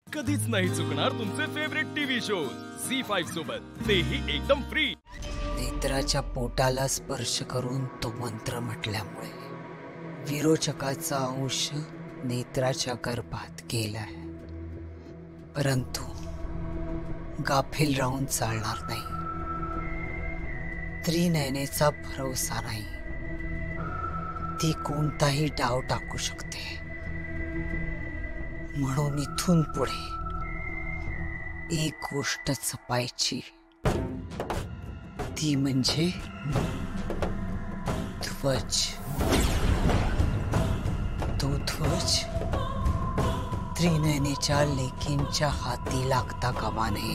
कधीच नाही चुकणार तुमचे फेवरेट टीव्ही शोज झी5 सोबत, तेही एकदम फ्री। नेत्राच्या पोटाला स्पर्श करून तो मंत्र म्हटल्यामुळे विरोचकाचा अंश नेत्राच्या गर्भात गेलाय, परंतु गाफील राहून चालणार नाही। त्रिनयनेचा भरोसा नाही, ती कोणताही डाव टाकू शकते। म्हणून इथून पुढे एक गोष्ट जपायची, ती म्हणजे ध्वज। तो ध्वज त्रिनयनेच्या लेकींच्या हाती लागता कामा नये।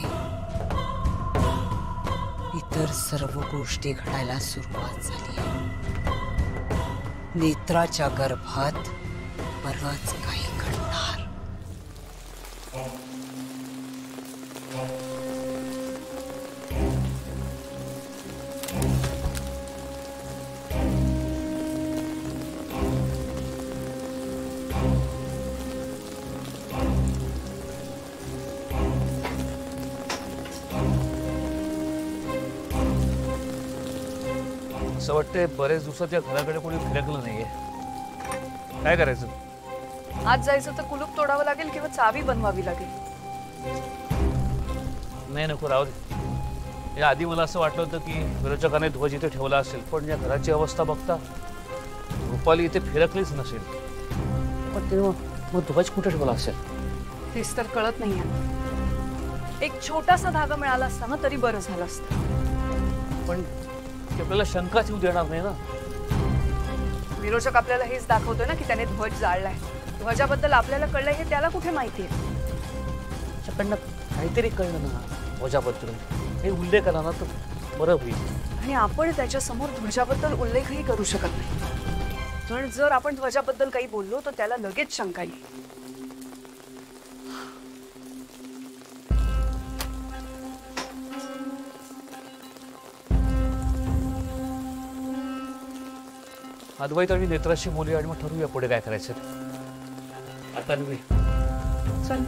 इतर सर्व गोष्टी घडायला सुरुवात झाली। नेत्राच्या गर्भात बरंच काही घडणार। असं वाटतंय बरेच दिवसात या घराकडे कोणी फिरकलं नाहीये। काय करायचं? आज जायचं तर कुलूप तोडावं लागेल किंवा चावी बनवावी लागेल। नाही नको, राहू दे। या आधी मला असं वाटलं होतं की विरोचकाने ध्वज इथे ठेवला असेल, पण या घराची अवस्था बघता रुपाली इथे फिरकलीच नसेल। पण तेव्हा मग ध्वज कुठे ठेवला असेल तेच तर कळत नाहीये। एक छोटासा धागा मिळाला असता ना तरी बरं झालं असतं। पण आपल्याला शंकाच येऊ देणार नाही ना। विरोचक आपल्याला हेच दाखवतोय ना की त्याने ध्वज जाळलाय। ध्वजाबद्दल आपल्याला कळलंय हे त्याला कुठे माहितीये? त्याच्याकडनं काहीतरी कळलं ना ध्वजाबद्दल, हे उल्लेख आला ना तर बरं होईल। आणि आपण त्याच्या समोर ध्वजाबद्दल उल्लेखही करू शकत नाही, पण जर आपण ध्वजाबद्दल काही बोललो तर त्याला लगेच शंका येईल। अद्वैत आणि नेत्राशी बोलूया आणि मग ठरवूया पुढे काय करायचं। आता मी चल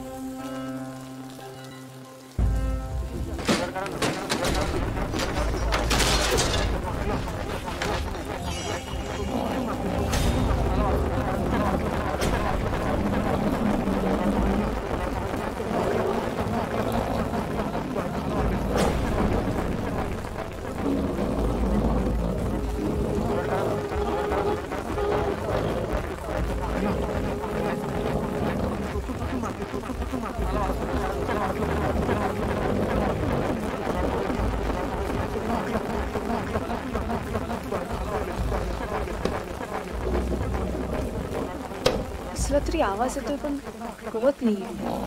तरी आवाज येतोय पण कळत नाहीये।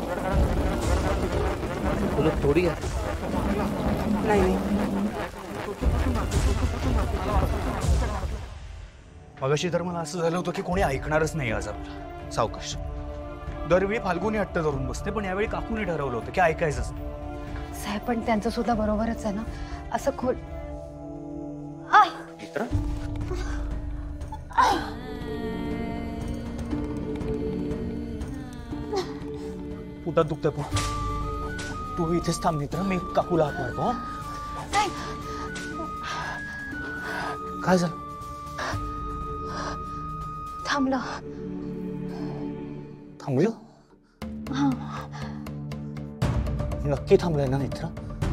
कुलूप तोडी आहे? नाही मगाशी तर मला असं झालं होतं की कोणी ऐकणारच नाही आज आपलं। सावकाश। दरवेळी फाल्गुनी हट्ट धरून बसते, पण यावेळी काकूने ठरवलं होतं की ऐकायचंच नाही। साहेब पण त्यांचं सुद्धा बरोबरच आहे ना। असं खोल मित्र पोटात दुखतंय पण तू इथेच थांब मित्र, मी काकूला हात मारतो। काय झालं? थांबलं। थांबलं? नक्की थांबलंय ना मित्र?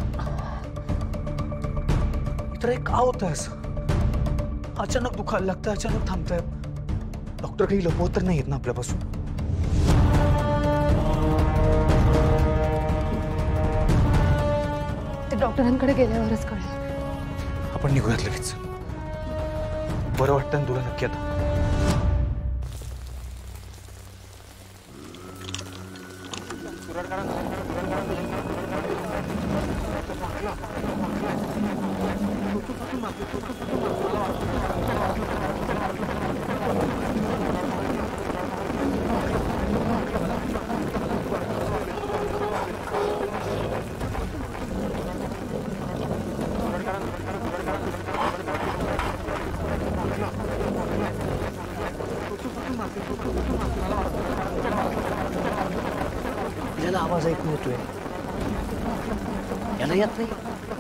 मित्र हे का होतंय असं? अचानक दुखायला लागतं, अचानक थांबतंय। डॉक्टर काही लपवत तर नाही येत ना आपल्यापासून? ते डॉक्टरांकडे गेल्यावरच कळेल। आपण निघूयात लगेच। बरं वाटतं ना तुला नक्की आता? आपल्याला आवाज ऐकू येतोय, याला येत नाही.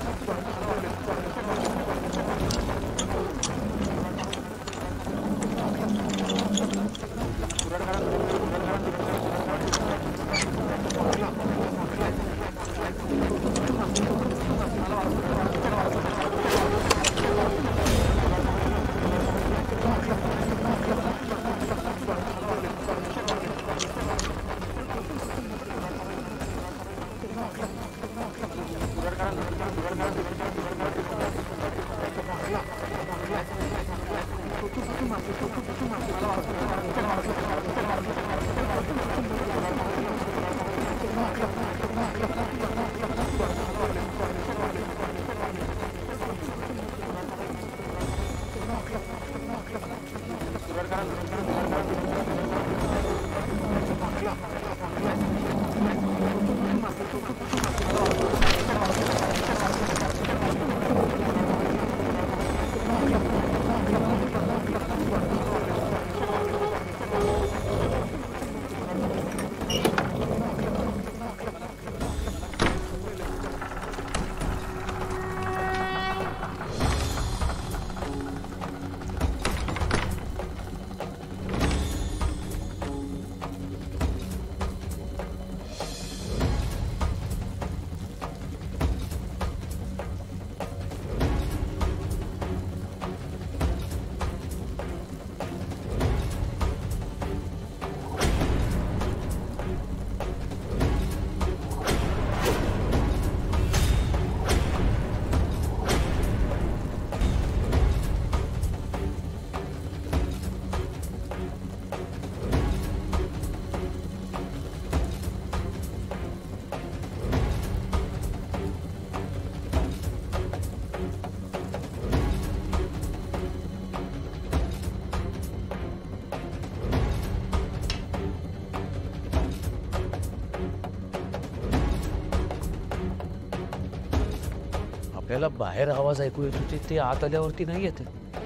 आपल्याला बाहेर आवाज ऐकू येत होते, ते आत आल्यावरती नाही येते.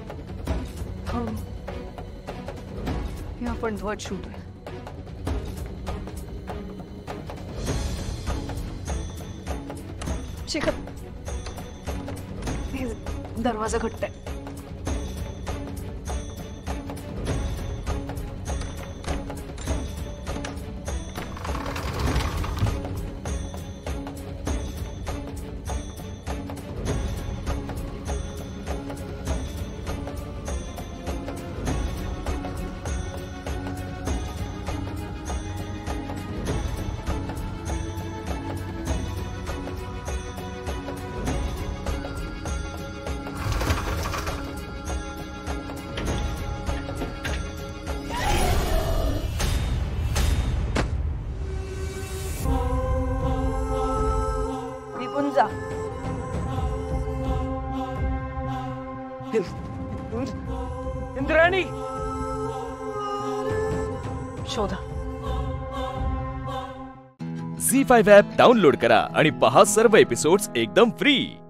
हे आपण ध्वज शोधूया. शिखर, हे दरवाजा घट्ट आहे. जा. इंद्राणी, शोधा. झी5 ॲप डाउनलोड करा आणि पहा सर्व एपिसोड्स एकदम फ्री.